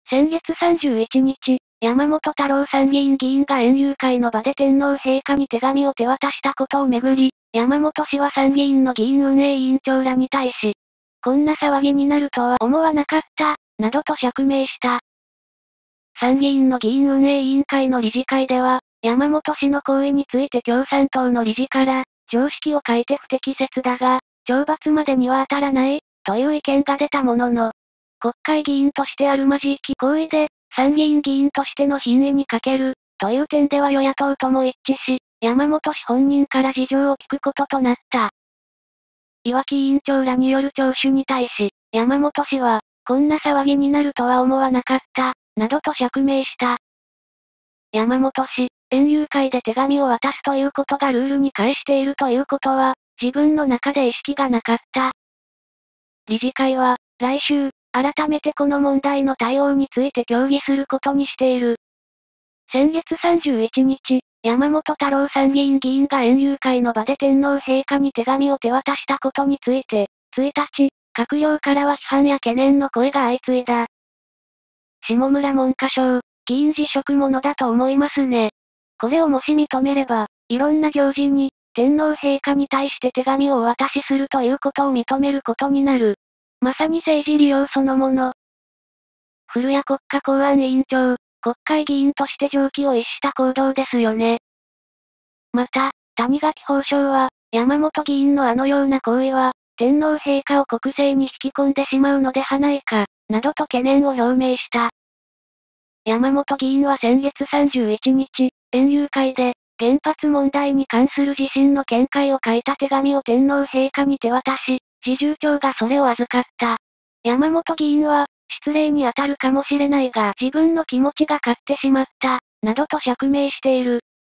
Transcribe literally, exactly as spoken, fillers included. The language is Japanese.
先月さんじゅういちにち、山本太郎参議院議員が園遊会の場で天皇陛下に手紙を手渡したことをめぐり、山本氏は参議院の議員運営委員長らに対し、こんな騒ぎになるとは思わなかった、などと釈明した。参議院の議員運営委員会の理事会では、山本氏の行為について共産党の理事から、常識を欠いて不適切だが、懲罰までには当たらない、という意見が出たものの、国会議員としてあるまじいき行為で、参議院議員としての品位に欠ける、という点では与野党とも一致し、山本氏本人から事情を聞くこととなった。岩木委員長らによる聴取に対し、山本氏は、こんな騒ぎになるとは思わなかった、などと釈明した。山本氏、園遊会で手紙を渡すということがルールに反しているということは、自分の中で意識がなかった。理事会は、来週、改めてこの問題の対応について協議することにしている。先月さんじゅういちにち、山本太郎参議院議員が園遊会の場で天皇陛下に手紙を手渡したことについて、いちにち、閣僚からは批判や懸念の声が相次いだ。下村文科省、議員辞職ものだと思いますね。これをもし認めれば、いろんな行事に、天皇陛下に対して手紙をお渡しするということを認めることになる。まさに政治利用そのもの。古谷国家公安委員長、国会議員として常軌を逸した行動ですよね。また、谷垣法相は、山本議員のあのような行為は、天皇陛下を国政に引き込んでしまうのではないか、などと懸念を表明した。山本議員は先月さんじゅういちにち、園遊会で、原発問題に関する自身の見解を書いた手紙を天皇陛下に手渡し、侍従長がそれを預かった。山本議員は、失礼に当たるかもしれないが自分の気持ちが勝ってしまった、などと釈明している。